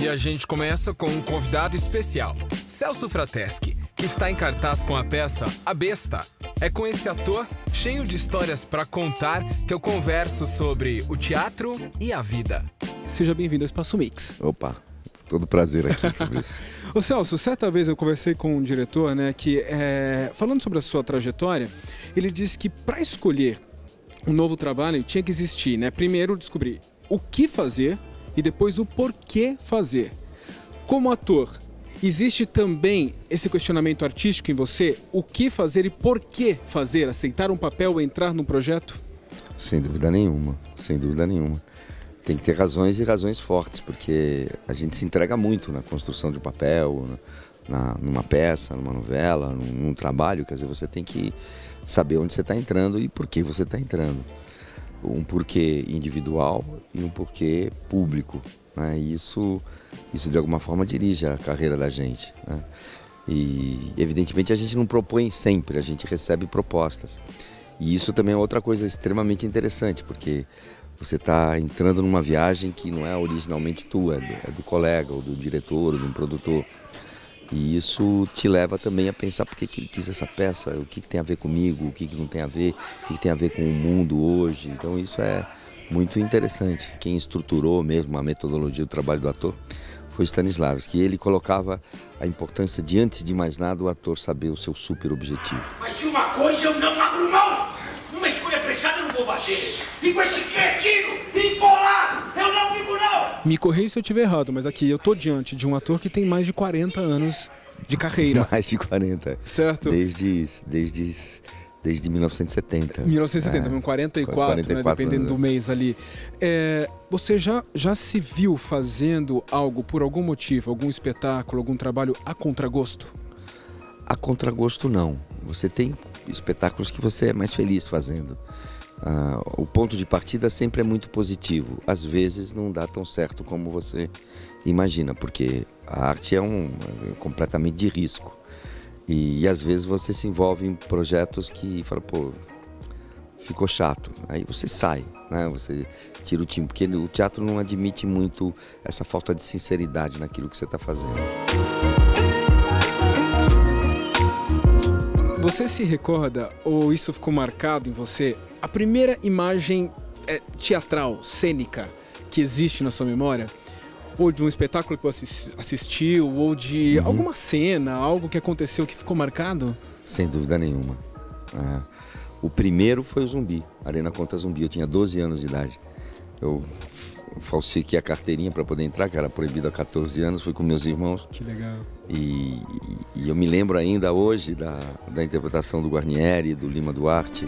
E a gente começa com um convidado especial, Celso Frateschi, que está em cartaz com a peça A Besta. É com esse ator, cheio de histórias para contar, que eu converso sobre o teatro e a vida. Seja bem-vindo ao Espaço Mix. Opa, todo prazer aqui, Fabrício. Ô Celso, certa vez eu conversei com um diretor, né, que falando sobre a sua trajetória, ele disse que para escolher um novo trabalho tinha que existir, né? Primeiro descobrir o que fazer e depois o porquê fazer. Como ator, existe também esse questionamento artístico em você? O que fazer e por que fazer? Aceitar um papel ou entrar num projeto? Sem dúvida nenhuma, sem dúvida nenhuma. Tem que ter razões e razões fortes, porque a gente se entrega muito na construção de um papel, numa peça, numa novela, num trabalho. Quer dizer, você tem que saber onde você está entrando e por que você está entrando. Um porquê individual e um porquê público, né? E isso de alguma forma dirige a carreira da gente, né? E evidentemente a gente não propõe sempre, a gente recebe propostas. E isso também é outra coisa extremamente interessante, porque você está entrando numa viagem que não é originalmente tua, é do colega, ou do diretor, ou de um produtor. E isso te leva também a pensar por que ele quis essa peça, o que tem a ver comigo, o que não tem a ver, o que tem a ver com o mundo hoje. Então isso é muito interessante. Quem estruturou mesmo a metodologia do trabalho do ator foi Stanislavski. Ele colocava a importância de, antes de mais nada, o ator saber o seu super objetivo. Mas de uma coisa eu não abro mão! Uma escolha apressada eu não vou fazer! E com esse cretino empolado, eu não fico não! Me corrija se eu estiver errado, mas aqui eu tô diante de um ator que tem mais de 40 anos de carreira. Mais de 40. Certo? Desde 1970. 1970, 44, né, dependendo do mês ali. Você já se viu fazendo algo por algum motivo, algum espetáculo, algum trabalho a contragosto? A contragosto não. Você tem espetáculos que você é mais feliz fazendo. O ponto de partida sempre é muito positivo. Às vezes não dá tão certo como você imagina, porque a arte é completamente de risco. E às vezes você se envolve em projetos que fala, pô, ficou chato. Aí você sai, né? Você tira o time, porque o teatro não admite muito essa falta de sinceridade naquilo que você está fazendo. Você se recorda, ou isso ficou marcado em você, a primeira imagem teatral, cênica, que existe na sua memória? Ou de um espetáculo que você assistiu, ou de alguma cena, algo que aconteceu que ficou marcado? Sem dúvida nenhuma. O primeiro foi o Zumbi, Arena Conta Zumbi. Eu tinha 12 anos de idade. Eu falsifiquei a carteirinha para poder entrar, que era proibido há 14 anos, fui com meus irmãos. Que legal. E eu me lembro ainda hoje da interpretação do Guarnieri, do Lima Duarte.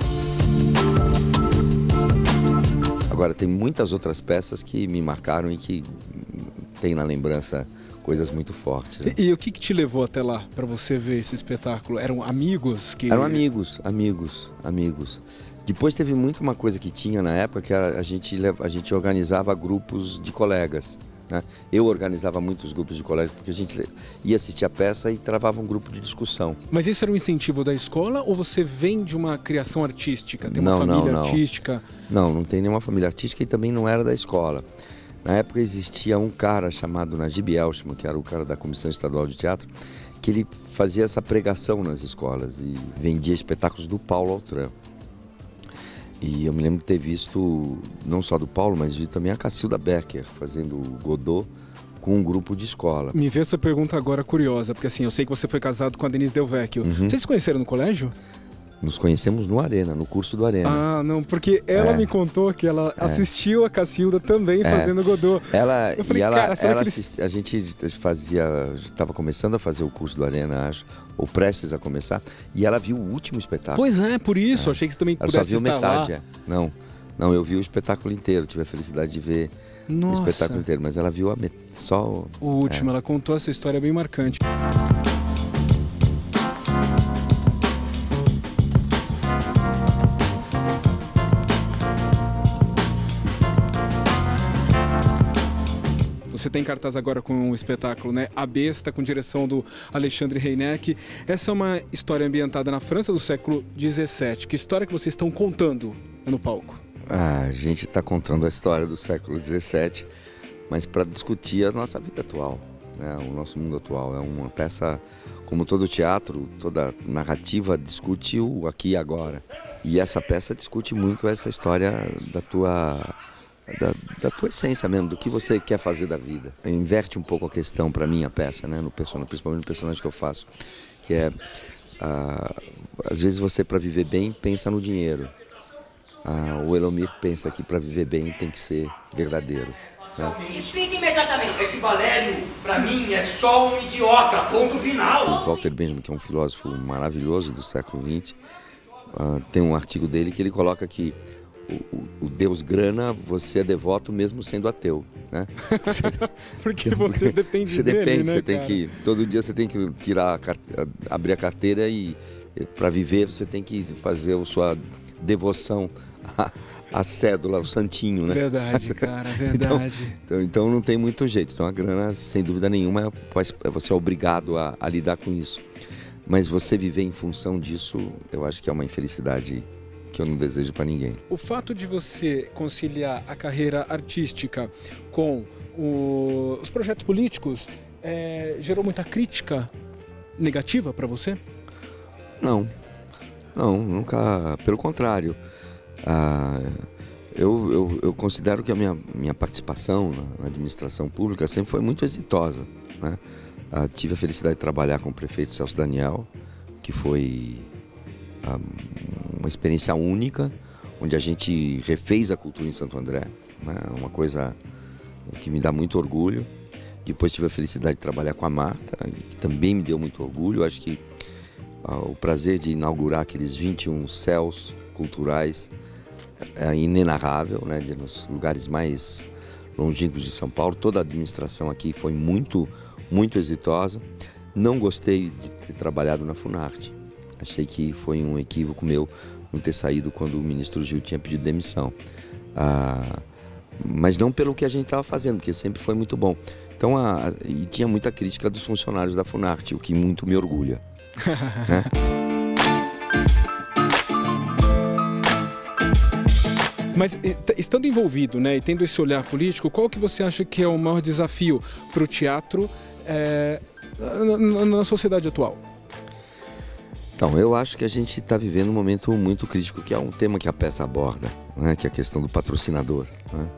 Agora, tem muitas outras peças que me marcaram e que tem na lembrança coisas muito fortes, né? E o que te levou até lá para você ver esse espetáculo? Eram amigos que... Eram amigos. Depois teve muito uma coisa que tinha na época, que era a gente organizava grupos de colegas, né? Eu organizava muitos grupos de colegas, porque a gente ia assistir a peça e travava um grupo de discussão. Mas isso era um incentivo da escola ou você vem de uma criação artística? Tem uma família artística? Não tem nenhuma família artística e também não era da escola. Na época existia um cara chamado Najib Elshman, que era o cara da Comissão Estadual de Teatro, que ele fazia essa pregação nas escolas e vendia espetáculos do Paulo Altran. E eu me lembro de ter visto, não só do Paulo, mas vi também a Cacilda Becker fazendo Godot com um grupo de escola. Me vê essa pergunta agora curiosa, porque assim, eu sei que você foi casado com a Denise Del Vecchio. Vocês se conheceram no colégio? Nos conhecemos no Arena, no curso do Arena. Ah, não, porque ela me contou que ela assistiu a Cacilda também fazendo Godot. Eu falei, a gente estava começando a fazer o curso do Arena, acho, ou prestes a começar, e ela viu o último espetáculo. Pois é, por isso, achei que você também pudesse estar lá. Ela só viu metade, Não, eu vi o espetáculo inteiro, tive a felicidade de ver o espetáculo inteiro, mas ela viu só o último. Ela contou essa história bem marcante. Você tem cartaz agora com um espetáculo, né? A Besta, com direção do Alexandre Reineck. Essa é uma história ambientada na França do século XVII. Que história que vocês estão contando no palco? A gente está contando a história do século XVII mas para discutir a nossa vida atual, né? O nosso mundo atual. É uma peça, como todo teatro, toda narrativa discute o aqui e agora. E essa peça discute muito essa história da tua essência mesmo, do que você quer fazer da vida. Inverte um pouco a questão para mim, a peça, né? Principalmente no personagem que eu faço, que é, às vezes você, para viver bem, pensa no dinheiro. O Elomir pensa que para viver bem tem que ser verdadeiro. Né? Explique imediatamente. É que Valério, para mim, é só um idiota, ponto final. O Walter Benjamin, que é um filósofo maravilhoso do século XX, tem um artigo dele que ele coloca que o Deus grana, você é devoto mesmo sendo ateu, né? Porque você depende você dele, depende, né, você tem que, todo dia você tem que abrir a carteira e para viver você tem que fazer a sua devoção à cédula, ao santinho, né? Verdade, cara, verdade. Então não tem muito jeito. Então a grana, sem dúvida nenhuma, você é obrigado a lidar com isso. Mas você viver em função disso, eu acho que é uma infelicidade que eu não desejo para ninguém. O fato de você conciliar a carreira artística com os projetos políticos gerou muita crítica negativa para você? Não, nunca. Pelo contrário. Eu considero que a minha participação na administração pública sempre foi muito exitosa, né? Tive a felicidade de trabalhar com o prefeito Celso Daniel, que foi uma experiência única, onde a gente refez a cultura em Santo André, né? Uma coisa que me dá muito orgulho. Depois tive a felicidade de trabalhar com a Marta, que também me deu muito orgulho. Acho que o prazer de inaugurar aqueles 21 céus culturais é inenarrável, né? Nos lugares mais longínquos de São Paulo. Toda a administração aqui foi muito, muito exitosa. Não gostei de ter trabalhado na Funarte. Achei que foi um equívoco meu não ter saído quando o ministro Gil tinha pedido demissão. Mas não pelo que a gente estava fazendo, porque sempre foi muito bom. Então, e tinha muita crítica dos funcionários da Funarte, o que muito me orgulha. Né? Mas estando envolvido, né, e tendo esse olhar político, qual que você acha que é o maior desafio para o teatro na sociedade atual? Então, eu acho que a gente está vivendo um momento muito crítico, que é um tema que a peça aborda, né, que é a questão do patrocinador. Né?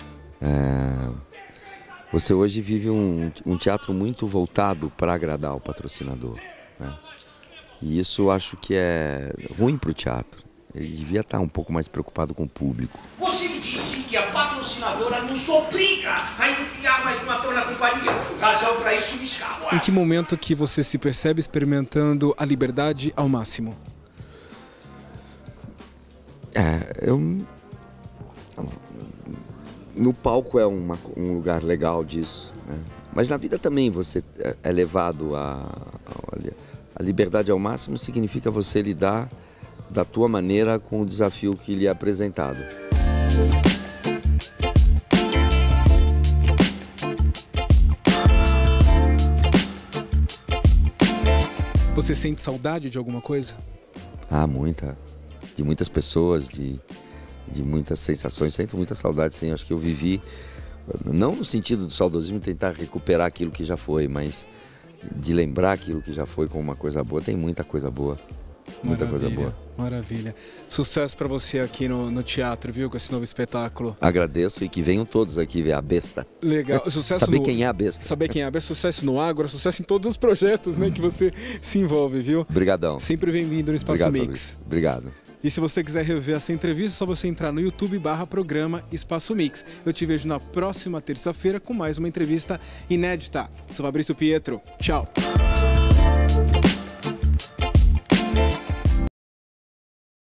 Você hoje vive um teatro muito voltado para agradar o patrocinador. Né? E isso eu acho que é ruim para o teatro. Ele devia estar um pouco mais preocupado com o público. Você me disse que a patrocinadora nos obriga a enfiar mais um ator na companhia. Razão para isso me escapa. Em que momento que você se percebe experimentando a liberdade ao máximo? No palco é um lugar legal disso, né? Mas na vida também você é levado a liberdade ao máximo significa você lidar da tua maneira com o desafio que lhe é apresentado. Você sente saudade de alguma coisa? Muita. De muitas pessoas, de muitas sensações. Sinto muita saudade, sim. Acho que eu vivi, não no sentido do saudosismo, tentar recuperar aquilo que já foi, mas de lembrar aquilo que já foi com uma coisa boa. Tem muita coisa boa. Muita coisa boa. Maravilha. Sucesso pra você aqui no teatro, viu? Com esse novo espetáculo. Agradeço e que venham todos aqui ver a besta. Legal. Sucesso Saber quem é a besta. Saber quem é a besta. Sucesso no Ágora, sucesso em todos os projetos, né, que você se envolve, viu? Obrigadão. Sempre bem-vindo no Espaço Obrigado, Mix. Obrigado. E se você quiser rever essa entrevista, é só você entrar no YouTube/programa Espaço Mix. Eu te vejo na próxima terça-feira com mais uma entrevista inédita. Sou Fabrício Pietro. Tchau.